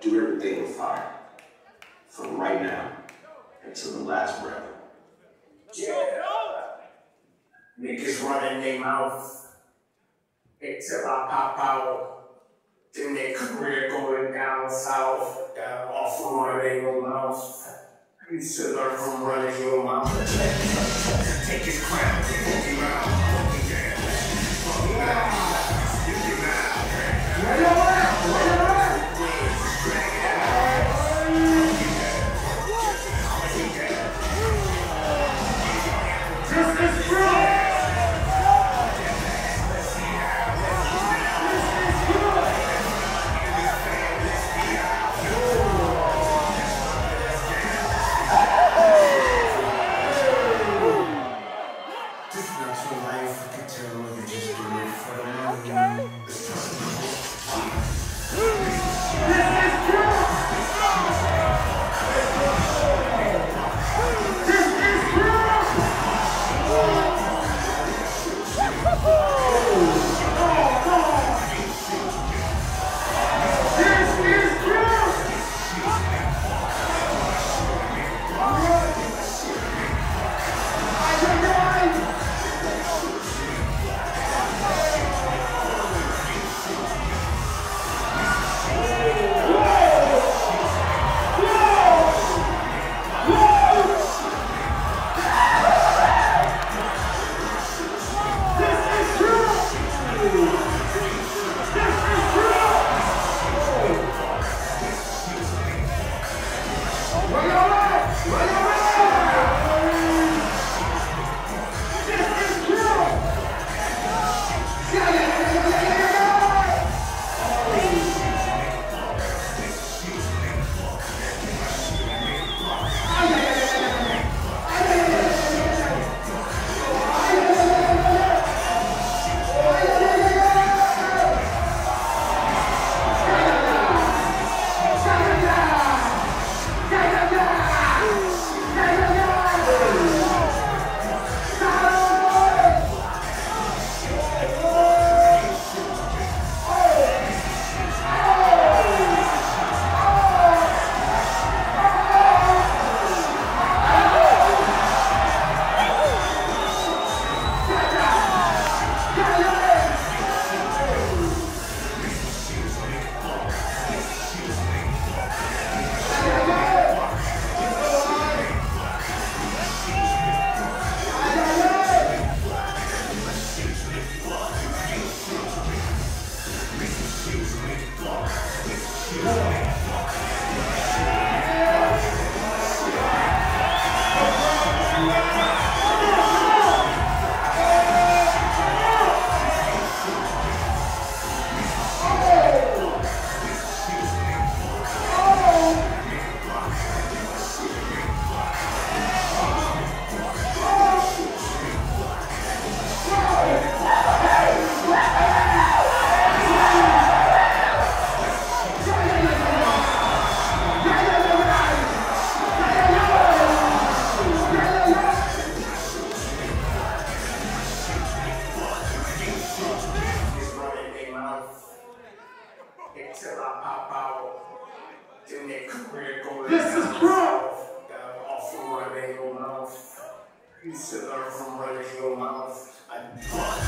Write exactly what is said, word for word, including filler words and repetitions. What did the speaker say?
do everything with fire. From right now until the last breath. Yeah. Niggas running their mouth until I pop out. Then their career going down south, down off from running your mouth. You used to learn from running your mouth. Take his crown, fuck him out, fuck him down, fuck him out, get him out. Run your mouth, run your mouth. Drag it out. This is true. This is true. Off from running your mouth. You should learn from running your mouth. I